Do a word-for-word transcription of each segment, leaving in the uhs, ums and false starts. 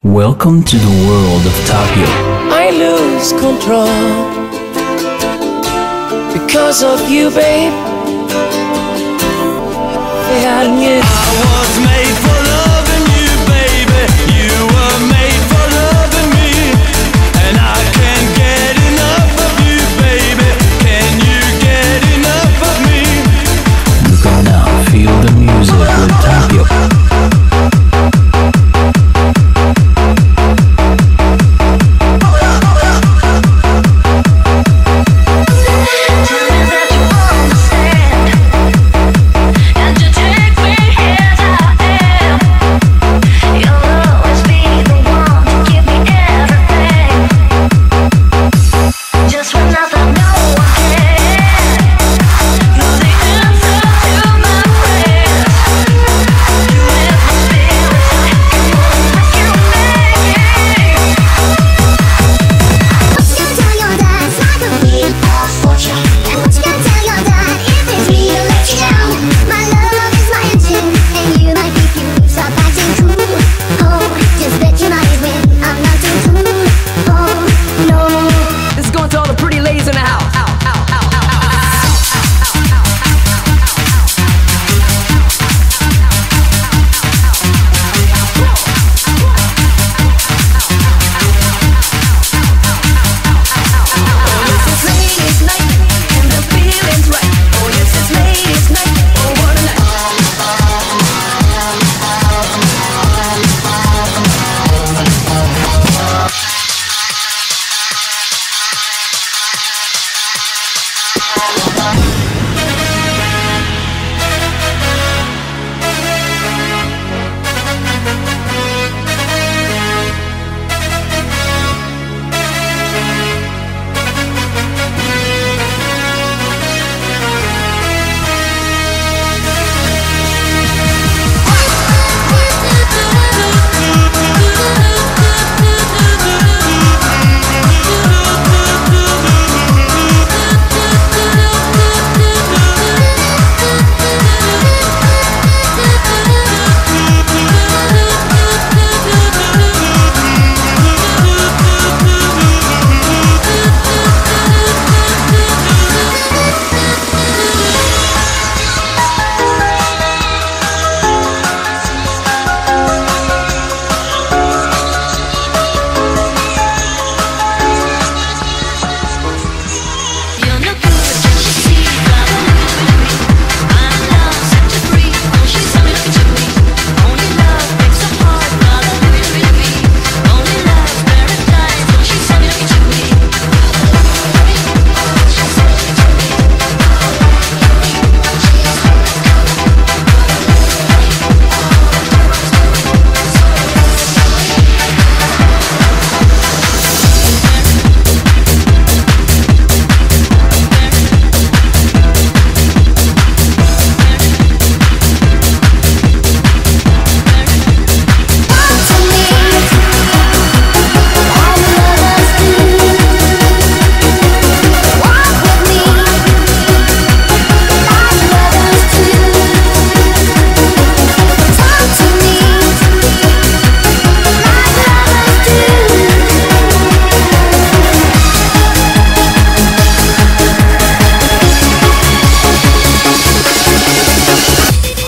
Welcome to the world of Tapio. I lose control because of you, babe. I was made for loving you, baby. You were made for loving me, and I can't get enough of you, baby. Can you get enough of me? You can now feel the music with Tapio.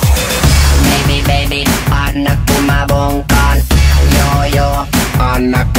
Anakku mabongkan yo yo anakku